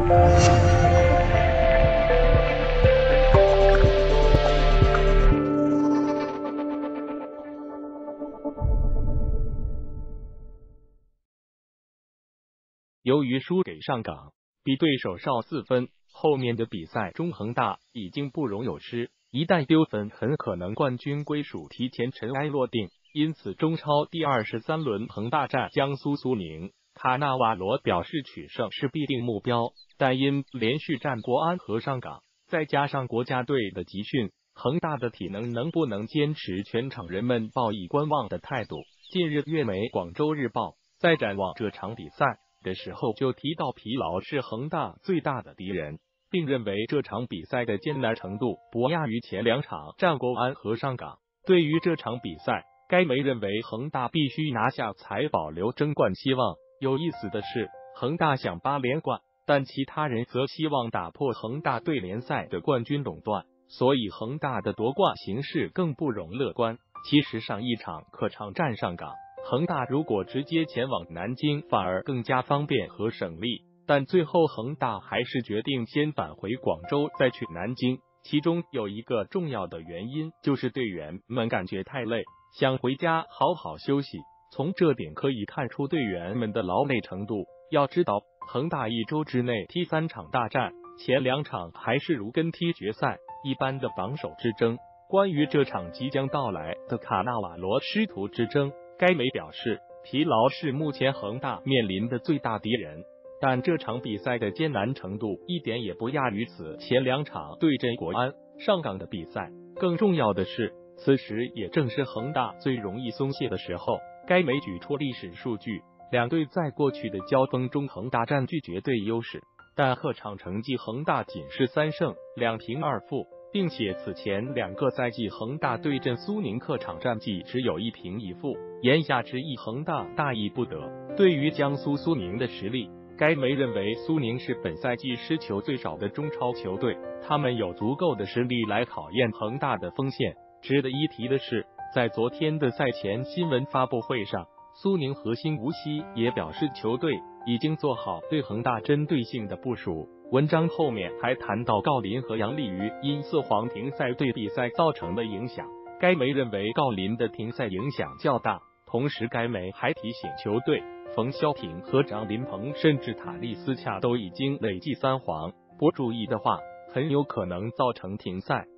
由于输给上港，比对手少4分，后面的比赛中恒大已经不容有失，一旦丢分，很可能冠军归属提前尘埃落定。因此，中超第23轮恒大战江苏苏宁，卡纳瓦罗表示取胜是必定目标，但因连续战国安和上港，再加上国家队的集训，恒大的体能不能坚持，全场人们抱以观望的态度。近日，粤媒《广州日报》在展望这场比赛的时候就提到疲劳是恒大最大的敌人，并认为这场比赛的艰难程度不亚于前2场战国安和上港。对于这场比赛，该媒认为恒大必须拿下才保留争冠希望。有意思的是，恒大想8连冠，但其他人则希望打破恒大对联赛的冠军垄断，所以恒大的夺冠形势更不容乐观。其实上一场客场战上港，恒大如果直接前往南京反而更加方便和省力，但最后恒大还是决定先返回广州再去南京。其中有一个重要的原因就是队员们感觉太累，想回家好好休息。从这点可以看出队员们的劳累程度。要知道，恒大1周之内踢3场大战，前2场还是如跟踢决赛一般的榜首之争。关于这场即将到来的卡纳瓦罗师徒之争，该媒表示，疲劳是目前恒大面临的最大敌人，但这场比赛的艰难程度一点也不亚于此前2场对阵国安、上港的比赛。更重要的是，此时也正是恒大最容易松懈的时候。该媒举出历史数据，两队在过去的交锋中，恒大占据绝对优势，但客场成绩恒大仅是3胜2平2负，并且此前2个赛季恒大对阵苏宁客场战绩只有1平1负。言下之意，恒大大意不得。对于江苏苏宁的实力，该媒认为苏宁是本赛季失球最少的中超球队，他们有足够的实力来考验恒大的锋线。值得一提的是，在昨天的赛前新闻发布会上，苏宁核心吴曦也表示，球队已经做好对恒大针对性的部署。文章后面还谈到郜林和杨立瑜因4黄停赛对比赛造成的影响，该媒认为郜林的停赛影响较大。同时，该媒还提醒球队，冯潇霆和张琳芃甚至塔利斯恰都已经累计3黄，不注意的话，很有可能造成停赛。